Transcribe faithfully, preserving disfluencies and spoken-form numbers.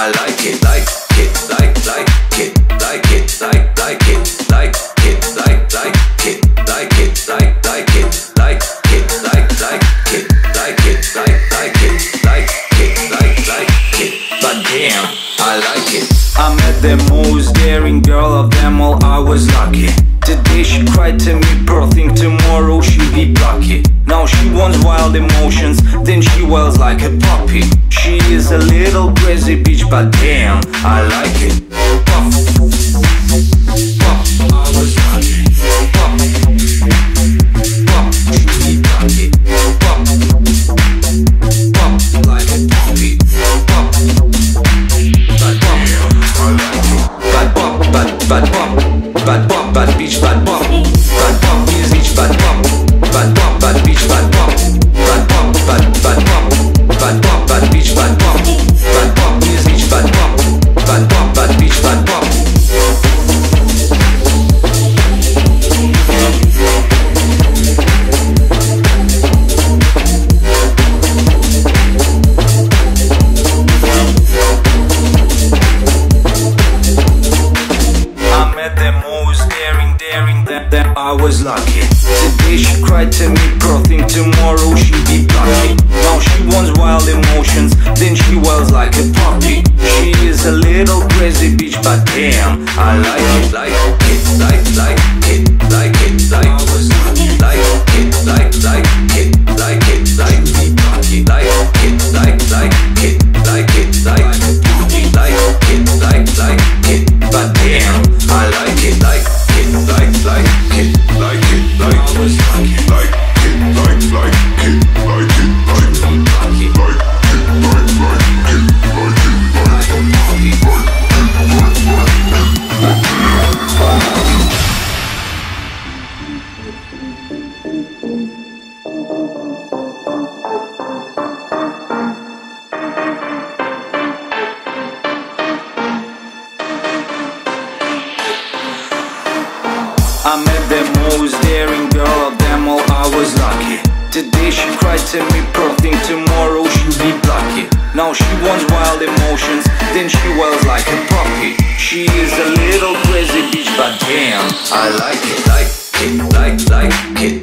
like it, like it, like, like it, like it, like, like it, like it, like, like it, like it, like, like it, like it, like, like it, like it, like, like it, like it, like, like it. But damn, I like it. I met the most daring girl of them all, I was lucky. Today she cried to me, bro, think tomorrow she'll be plucky. Now she wants wild emotions, then she wails like a puppy. She is a little crazy bitch, but damn, I like it. Puff, puff, I was lucky. Puff, puff, she'll be plucky. Puff, puff, like a puppy. Puff, but damn, I like it. Bad pop, bad, bad pop, bad pop, bad bitch, bad pop. Bad pop is rich, bad pop. Bad pop, bad bitch, bad pop. Bad pop, bad, bad pop. Bad pop, bad bitch, bad pop. Bad pop is rich, bad pop. Bad pop, bad bitch, bad pop. I was lucky. Today she cried to me, bro, think tomorrow she'll be plucky. Now she wants wild emotions, then she wails like a puppy. She is a little crazy bitch, but damn, I like it, like it, like, like it, like it, like I was lucky, like it, like, like it, like it, like be plucky, like it, like, like it, like it, like puppy, like it, like, like it, but damn, I like it, like it, like, like it, like it, like I was lucky, like it, like, like it, like it, like lucky, like it, like, like it, like it, like puppy, like I met the most daring girl of them all, I was lucky. Today she cried to me, bro, think tomorrow she'll be plucky. Now she wants wild emotions, then she wails like a puppy. She is a little crazy bitch, but damn, I like it, like it, like, like it,